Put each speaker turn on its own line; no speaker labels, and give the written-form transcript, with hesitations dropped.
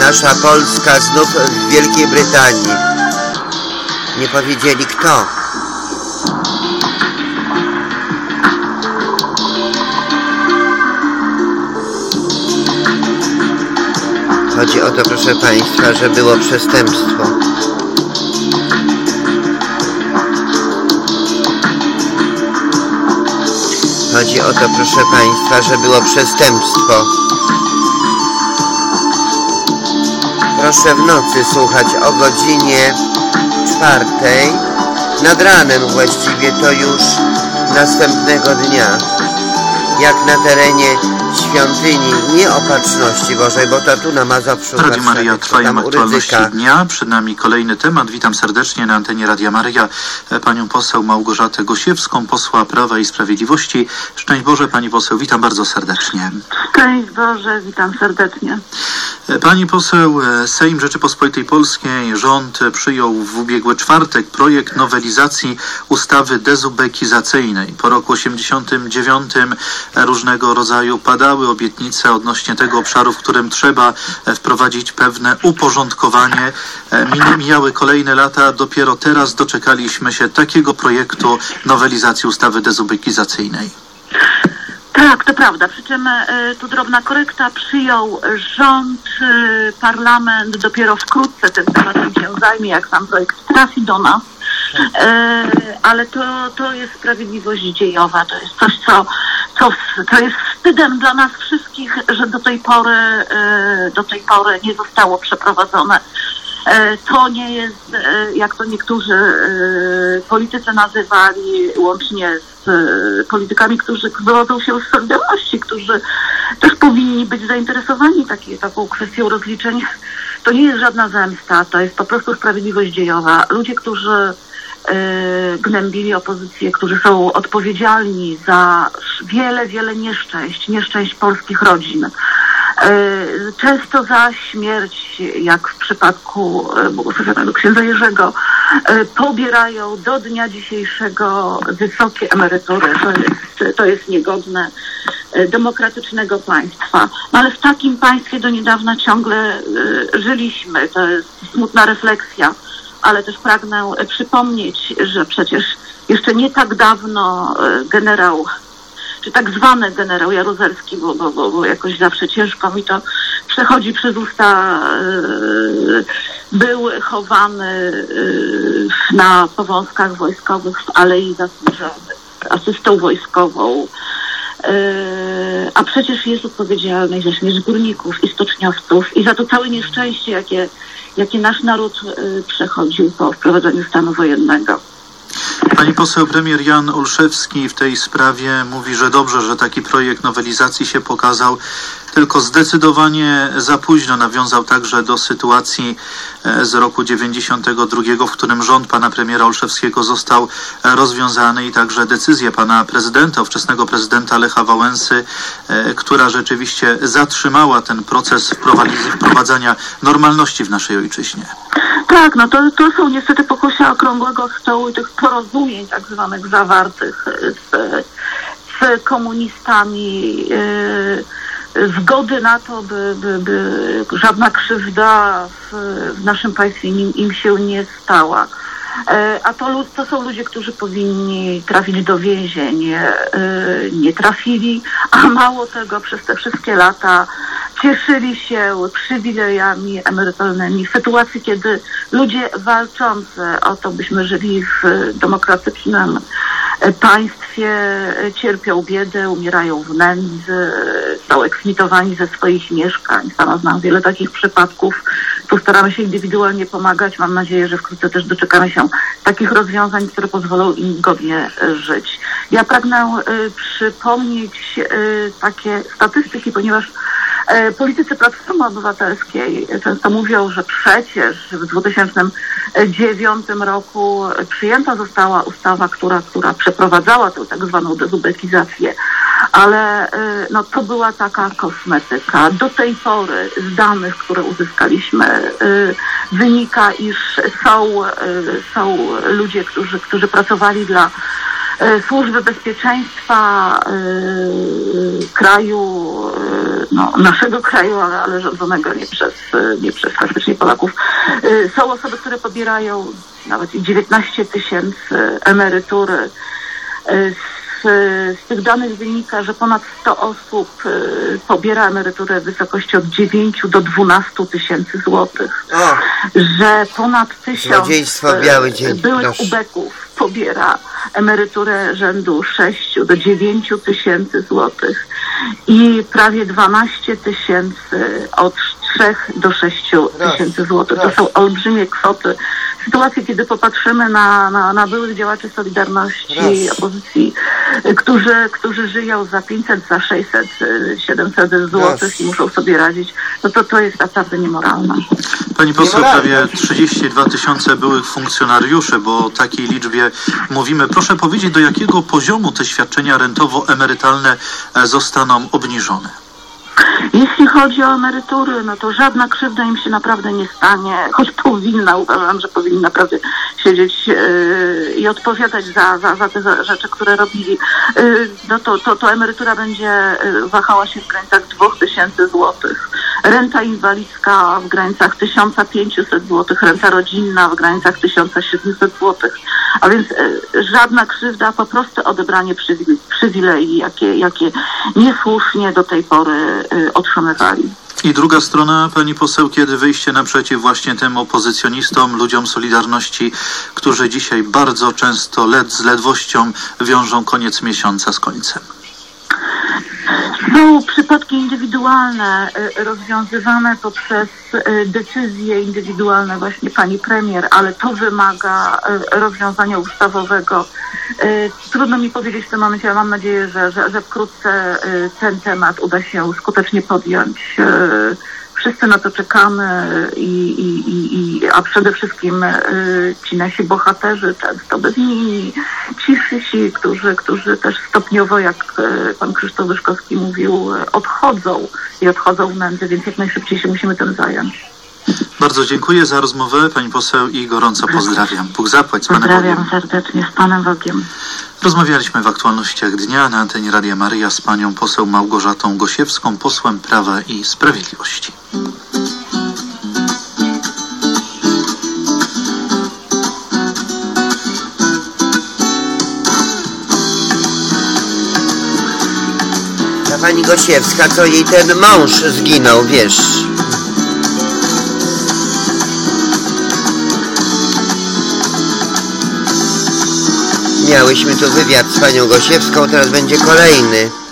nasza Polska znów w Wielkiej Brytanii. Nie powiedzieli kto. Chodzi o to, proszę Państwa, że było przestępstwo. Chodzi o to, proszę Państwa, że było przestępstwo. Proszę w nocy słuchać o godzinie 4, nad ranem właściwie to już następnego dnia, jak na terenie świątyni Nieopatrzności Bożej, bo to tu na Mazowszu.
Radio Maryja, trwają aktualności dnia. Przed nami kolejny temat. Witam serdecznie na antenie Radia Maryja panią poseł Małgorzatę Gosiewską, posła Prawa i Sprawiedliwości. Szczęść Boże, pani poseł, witam bardzo serdecznie.
Szczęść Boże, witam serdecznie.
Pani poseł, Sejm Rzeczypospolitej Polskiej, rząd przyjął w ubiegły czwartek projekt nowelizacji ustawy dezubekizacyjnej. Po roku 89 różnego rodzaju padały obietnice odnośnie tego obszaru, w którym trzeba wprowadzić pewne uporządkowanie. Mijały kolejne lata, dopiero teraz doczekaliśmy się takiego projektu nowelizacji ustawy dezubekizacyjnej.
Tak, to prawda. Przy czym tu drobna korekta. Przyjął rząd, parlament dopiero wkrótce tym tematem się zajmie, jak sam projekt trafi do nas. Ale to jest sprawiedliwość dziejowa. To jest coś, co jest wstydem dla nas wszystkich, że do tej pory nie zostało przeprowadzone. To nie jest, jak to niektórzy politycy nazywali, łącznie z politykami, którzy wywodzą się z Solidarności, którzy też powinni być zainteresowani taką kwestią rozliczeń. To nie jest żadna zemsta, to jest po prostu sprawiedliwość dziejowa. Ludzie, którzy gnębili opozycję, którzy są odpowiedzialni za wiele nieszczęść polskich rodzin. Często za śmierć, jak w przypadku błogosławionego księdza Jerzego, pobierają do dnia dzisiejszego wysokie emerytury. To jest niegodne demokratycznego państwa. No ale w takim państwie do niedawna ciągle żyliśmy. To jest smutna refleksja, ale też pragnę przypomnieć, że przecież jeszcze nie tak dawno generał, czy tak zwany generał Jaruzelski, bo jakoś zawsze ciężko mi to przechodzi przez usta, był chowany na powązkach wojskowych w Alei Zasłużonych, asystą wojskową, a przecież jest odpowiedzialny za śmierć górników i stoczniowców i za to całe nieszczęście, jakie nasz naród przechodził po wprowadzeniu stanu wojennego.
Pani poseł, premier Jan Olszewski w tej sprawie mówi, że dobrze, że taki projekt nowelizacji się pokazał, tylko zdecydowanie za późno. Nawiązał także do sytuacji z roku 92, w którym rząd pana premiera Olszewskiego został rozwiązany i także decyzja pana prezydenta, ówczesnego prezydenta Lecha Wałęsy, która rzeczywiście zatrzymała ten proces wprowadzania normalności w naszej ojczyźnie.
Tak, no to są niestety pokłosia okrągłego stołu i tych porozumień tak zwanych zawartych z komunistami, zgody na to, by żadna krzywda w naszym państwie im się nie stała. A to są ludzie, którzy powinni trafić do więzień, nie trafili, a mało tego, przez te wszystkie lata cieszyli się przywilejami emerytalnymi w sytuacji, kiedy ludzie walczący o to, byśmy żyli w demokratycznym państwie, cierpią biedę, umierają w nędzy, są eksmitowani ze swoich mieszkań. Sama znam wiele takich przypadków. Tu staramy się indywidualnie pomagać. Mam nadzieję, że wkrótce też doczekamy się takich rozwiązań, które pozwolą im godnie żyć. Ja pragnę przypomnieć takie statystyki, ponieważ politycy Platformy Obywatelskiej często mówią, że przecież w 2009 roku przyjęta została ustawa, która przeprowadzała tę tak zwaną dezubekizację, ale no, to była taka kosmetyka. Do tej pory z danych, które uzyskaliśmy, wynika, iż są ludzie, którzy pracowali dla Służby Bezpieczeństwa kraju, naszego kraju, ale rządzonego nie przez faktycznie Polaków. Są osoby, które pobierają nawet i 19 000 emerytury. Z tych danych wynika, że ponad 100 osób pobiera emeryturę w wysokości od 9 do 12 tysięcy złotych. Że ponad 1000 byłych ubeków pobiera emeryturę rzędu 6 do 9 tysięcy złotych i prawie 12 000 od 3 do 6 tysięcy złotych. To są olbrzymie kwoty. W sytuacji, kiedy popatrzymy na byłych działaczy Solidarności, opozycji, którzy żyją za 500, za 600, 700 złotych i muszą sobie radzić, to jest naprawdę niemoralne.
Pani poseł, prawie 32 000 byłych funkcjonariuszy, bo o takiej liczbie mówimy. Proszę powiedzieć, do jakiego poziomu te świadczenia rentowo-emerytalne zostaną obniżone?
Jeśli chodzi o emerytury, to żadna krzywda im się naprawdę nie stanie, choć uważam, że powinni naprawdę siedzieć i odpowiadać za te rzeczy, które robili. To emerytura będzie wahała się w granicach 2000 złotych. Renta inwalidzka w granicach 1500 złotych, renta rodzinna w granicach 1700 złotych. A więc żadna krzywda, po prostu odebranie przywilei, jakie niesłusznie do tej pory otrzymywali.
I druga strona, pani poseł, kiedy wyjście naprzeciw właśnie tym opozycjonistom, ludziom Solidarności, którzy dzisiaj bardzo często z ledwością wiążą koniec miesiąca z końcem?
Są przypadki indywidualne rozwiązywane poprzez decyzje indywidualne właśnie pani premier, ale to wymaga rozwiązania ustawowego. Trudno mi powiedzieć w tym momencie, ale mam nadzieję, że wkrótce ten temat uda się skutecznie podjąć. Wszyscy na to czekamy a przede wszystkim ci nasi bohaterzy, często bezimienni, ci, którzy też stopniowo, jak pan Krzysztof Wyszkowski mówił, odchodzą w nędzę, więc jak najszybciej się musimy tym zająć.
Bardzo dziękuję za rozmowę, pani poseł, i gorąco pozdrawiam. Bóg zapłać z Panem Bogiem.
Pozdrawiam serdecznie, z Panem Bogiem.
Rozmawialiśmy w aktualnościach dnia na antenie Radia Maryja z panią poseł Małgorzatą Gosiewską, posłem Prawa i Sprawiedliwości.
Ta pani Gosiewska, to jej ten mąż zginął, wiesz. Miałyśmy tu wywiad z panią Gosiewską, teraz będzie kolejny.